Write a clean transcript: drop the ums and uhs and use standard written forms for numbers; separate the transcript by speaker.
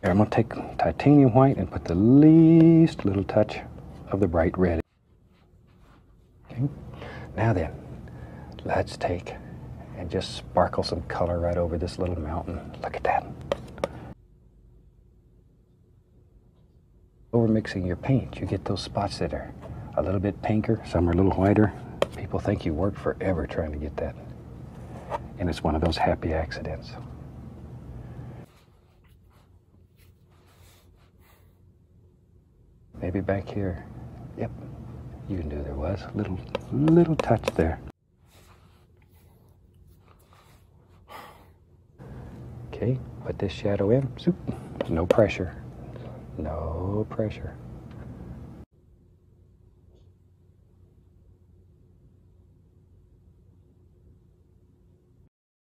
Speaker 1: Here, I'm going to take titanium white and put the least little touch of the bright red. Okay. Now then, let's take and just sparkle some color right over this little mountain. Look at that. Over mixing your paint, you get those spots that are a little bit pinker, some are a little whiter. People think you worked forever trying to get that. And it's one of those happy accidents. Maybe back here. Yep, you knew there was a little touch there. Okay, put this shadow in. No pressure. No pressure.